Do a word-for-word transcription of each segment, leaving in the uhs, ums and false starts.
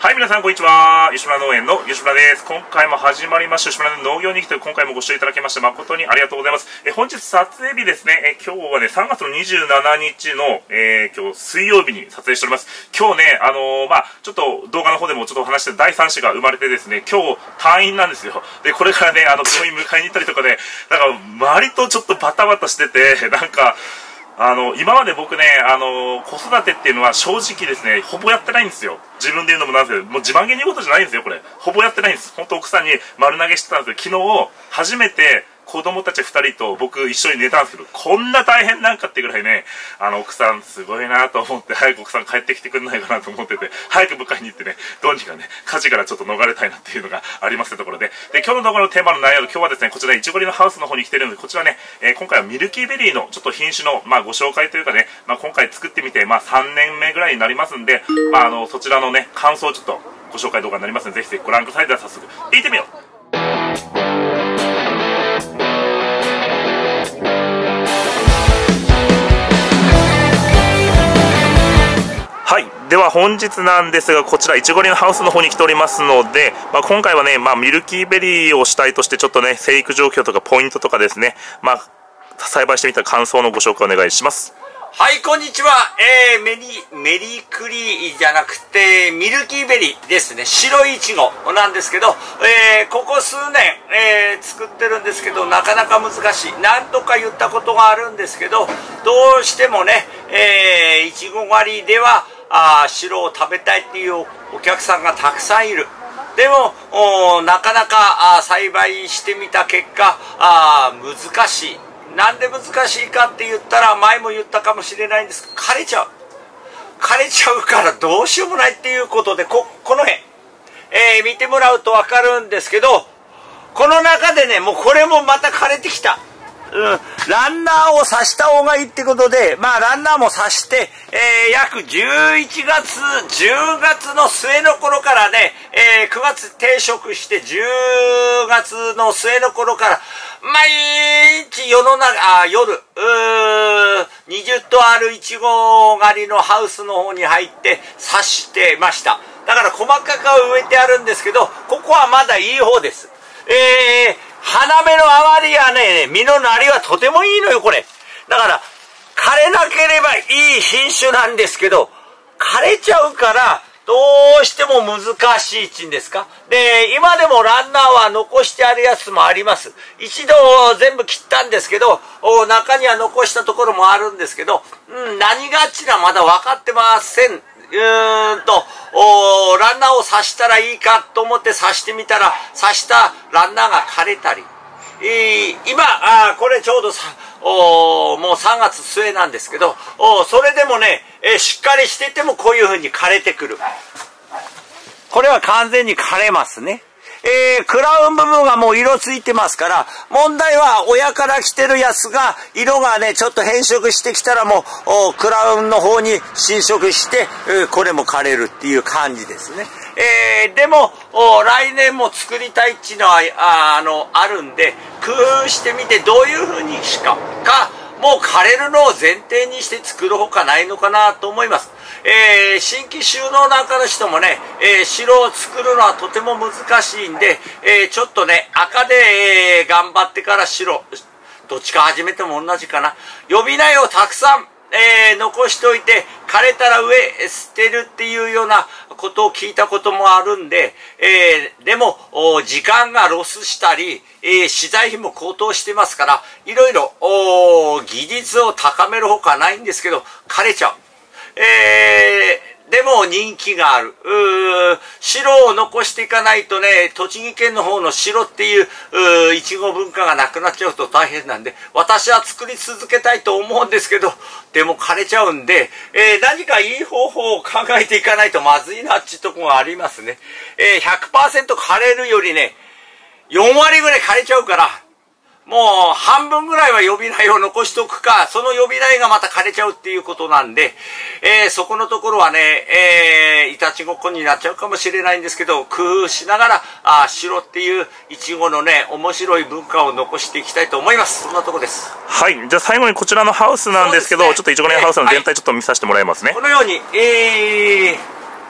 はい、皆さんこんにちは。吉村農園の吉村です。今回も始まりました吉村の農業に来て、今回もご視聴いただきまして誠にありがとうございます。え本日撮影日ですね。え今日はねさんがつのにじゅうしちにちの、えー、今日水曜日に撮影しております。今日ねあのー、まあちょっと動画の方でもちょっとお話してだいさん子が生まれてですね、今日退院なんですよ。でこれからねあの病院迎えに行ったりとかで、なんか割とちょっとバタバタしてて、なんかあの今まで僕ね、あの子育てっていうのは正直ですねほぼやってないんですよ。自分で言うのもなんですけど、もう自慢げに言うことじゃないんですよ。これほぼやってないんです。本当奥さんに丸投げしてたんですけど、昨日初めて子供たちふたりと僕一緒に寝たんですけど、こんな大変なんかってぐらいね、あの奥さんすごいなと思って、早く奥さん帰ってきてくれないかなと思ってて、早く迎えに行ってね、どうにかね火事からちょっと逃れたいなっていうのがありますというところで、で今日の動画のテーマの内容、今日はですねこちらいちごりのハウスの方に来てるので、こちらね、えー、今回はミルキーベリーのちょっと品種の、まあ、ご紹介というかね、まあ、今回作ってみて、まあ、さんねんめぐらいになりますんで、まあ、あのそちらのね感想をちょっとご紹介動画になりますので、ぜひぜひご覧ください。では早速行ってみよう。はい、では本日なんですが、こちらいちごりのハウスの方に来ておりますので、まあ、今回はね、まあ、ミルキーベリーを主体としてちょっとね生育状況とかポイントとかですね、まあ、栽培してみた感想のご紹介お願いします。 はい、こんにちは。えー、メリメリークリーじゃなくてミルキーベリーですね。白いちごなんですけど、えー、ここ数年、えー、作ってるんですけど、なかなか難しい。何度か言ったことがあるんですけど、どうしてもね、えー、いちご狩りではあ白を食べたいっていうお客さんがたくさんいる。でもなかなかあ栽培してみた結果あ難しい。なんで難しいかって言ったら、前も言ったかもしれないんですけど、枯れちゃう枯れちゃうからどうしようもないっていうことで、ここの辺、えー、見てもらうと分かるんですけど、この中でねもうこれもまた枯れてきた。うん、ランナーを刺した方がいいってことで、まあランナーも刺して、えー、約じゅういちがつじゅうがつの末の頃からね、えー、くがつ定食してじゅうがつの末の頃から毎日世の中あ夜にじゅっとうあるいちご狩りのハウスの方に入って刺してました。だから細かく植えてあるんですけど、ここはまだいい方です。えー花芽の余りやね、実のなりはとてもいいのよ、これ。だから、枯れなければいい品種なんですけど、枯れちゃうから、どうしても難しいちんですか。で、今でもランナーは残してあるやつもあります。一度全部切ったんですけど、中には残したところもあるんですけど、うん、何がちなまだ分かってません。うーんとおランナーを刺したらいいかと思って刺してみたら、刺したランナーが枯れたり、えー、今あこれちょうどさおもうさんがつ末なんですけど、おそれでもね、えー、しっかりしててもこういうふうに枯れてくる。これは完全に枯れますね。えー、クラウン部分がもう色ついてますから、問題は親から来てるやつが色がねちょっと変色してきたら、もうクラウンの方に侵食して、えー、これも枯れるっていう感じですね。えー、でも来年も作りたいっていうのは あ, あ, のあるんで、工夫してみてどういうふうにしかかもう枯れるのを前提にして作るほかないのかなと思います。えー、新規収納なんかの人もね、えー、白を作るのはとても難しいんで、えー、ちょっとね赤で、えー、頑張ってから白、どっちか始めても同じかな。予備苗をたくさん、えー、残しておいて枯れたら植え捨てるっていうようなことを聞いたこともあるんで、えー、でも時間がロスしたり、えー、資材費も高騰してますから、いろいろ技術を高めるほかないんですけど、枯れちゃう。えー、でも人気がある。うー白を残していかないとね、栃木県の方の白っていう、いちご文化がなくなっちゃうと大変なんで、私は作り続けたいと思うんですけど、でも枯れちゃうんで、えー、何かいい方法を考えていかないとまずいなっていうところがありますね。えー、ひゃくパーセント 枯れるよりね、よんわりぐらい枯れちゃうから、もう半分ぐらいは予備苗を残しておくか、その予備苗がまた枯れちゃうっていうことなんで、えー、そこのところはね、えー、いたちごっこになっちゃうかもしれないんですけど、工夫しながらあ白っていういちごのね面白い文化を残していきたいと思います。そんなとこです。 はい、じゃあ最後にこちらのハウスなんですけど、ね、ちょっといちごりのハウスの全体ちょっと見させてもらいますね。 このように、えー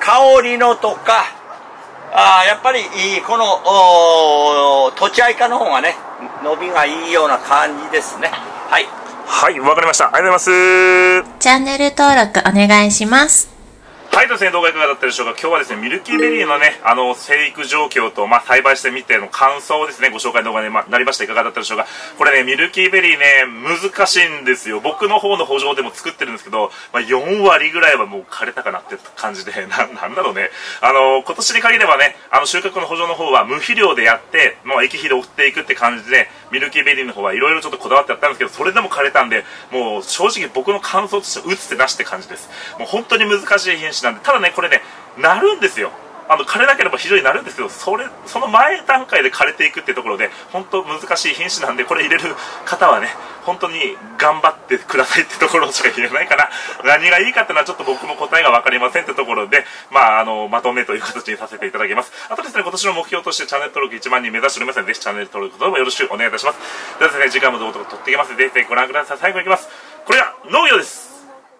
香りのとか、あやっぱりこのとちあいかの方がね伸びがいいような感じですね。はいはい、わかりました。ありがとうございます。 チャンネル登録お願いします。 はい、とですね、動画いかがだったでしょうか。今日はですね、ミルキーベリーのね、あの、生育状況と、まあ、栽培してみての感想をですね、ご紹介の動画に、まあ、なりました。いかがだったでしょうか。これね、ミルキーベリーね、難しいんですよ。僕の方の補助でも作ってるんですけど、まあ、よんわりぐらいはもう枯れたかなって感じで、な、なんだろうね。あの、今年に限ればね、あの、収穫の補助の方は無肥料でやって、もう液肥で追っていくって感じで、ミルキーベリーの方はいろいろちょっとこだわってやったんですけど、それでも枯れたんで、もう正直僕の感想としては打つ手なしって感じです。もう本当に難しい品種なんで、ただね、これね、なるんですよ。あの枯れなければ非常になるんですけど、それその前段階で枯れていくっていうところで本当難しい品種なんで、これ入れる方はね本当に頑張ってくださいってところしか言えないかな。何がいいかっていうのはちょっと僕も答えが分かりませんってところで、まあ、あのまとめという形にさせていただきます。あとですね、今年の目標としてチャンネル登録いちまんにん目指しておりますので、ぜひチャンネル登録どうもよろしくお願いいたします。ではですね、次回も動画を撮っていきますので、ぜひご覧ください。最後にいきます。これが農業です。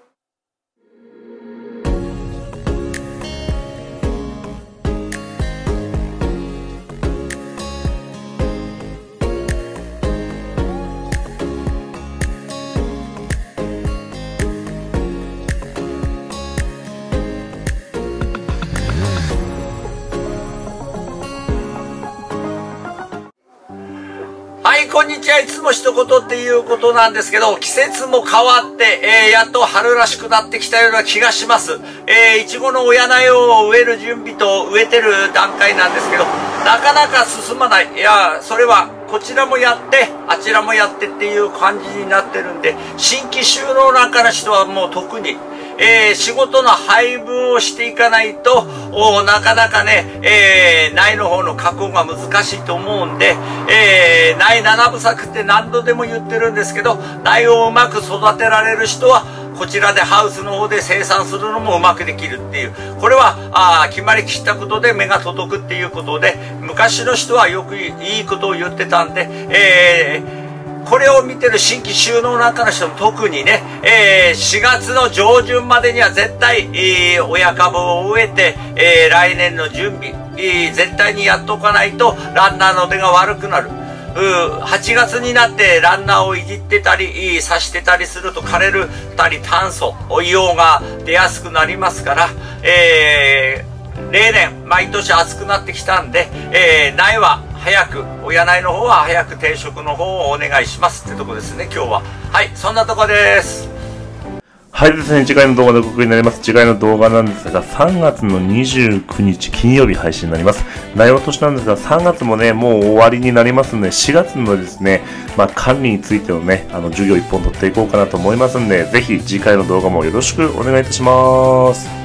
はい、こんにちは。いつも一言っていうことなんですけど、季節も変わって、えー、やっと春らしくなってきたような気がします。えー、いちごの親苗を植える準備と植えてる段階なんですけど、なかなか進まない。いや、それはこちらもやって、あちらもやってっていう感じになってるんで、新規就農なんかの人はもう特に、えー、仕事の配分をしていかないとなかなかね、えー、苗の方の加工が難しいと思うんで、えー、苗ななぶ作って何度でも言ってるんですけど、苗をうまく育てられる人はこちらでハウスの方で生産するのもうまくできるっていう、これはあ決まりきったことで目が届くっていうことで、昔の人はよくいいことを言ってたんで、えーこれを見てる新規就農なんかの人も特にね、えー、しがつの上旬までには絶対、えー、親株を植えて、えー、来年の準備、えー、絶対にやっとかないとランナーの出が悪くなる。はちがつになってランナーをいじってたり刺してたりすると枯れるたり炭素硫黄が出やすくなりますから、えー、例年毎年暑くなってきたんで、えー、苗は早く、親苗の方は早く定食の方をお願いしますってとこですね、今日は。はい、そんなとこです。 はいですね、次回の動画でご確認になります。次回の動画なんですが、さんがつのにじゅうくにち金曜日配信になります。内容としてなんですが、さんがつもね、もう終わりになりますので、しがつのですね、まあ、管理についてのね、あの、授業いっぽん取っていこうかなと思いますんで、ぜひ次回の動画もよろしくお願いいたします。